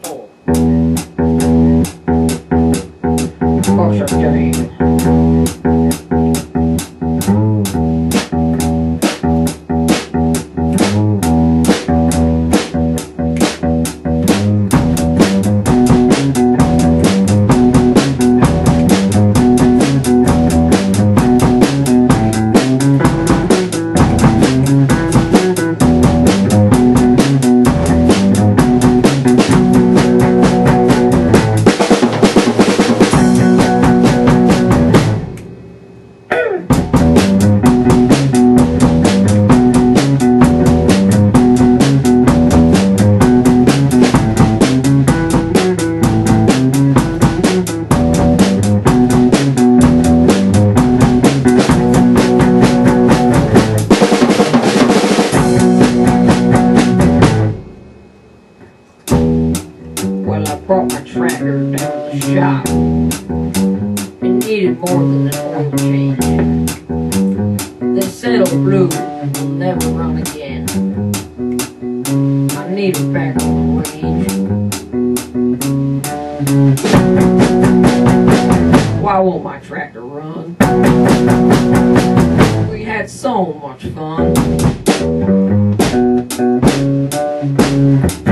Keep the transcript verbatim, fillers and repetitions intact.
Oh. Buckshot game. Well, I brought my tractor down to the shop. It needed more than an oil change. This saddle blue will never run again. I need it back on the range. Why won't my tractor run? We had so much fun.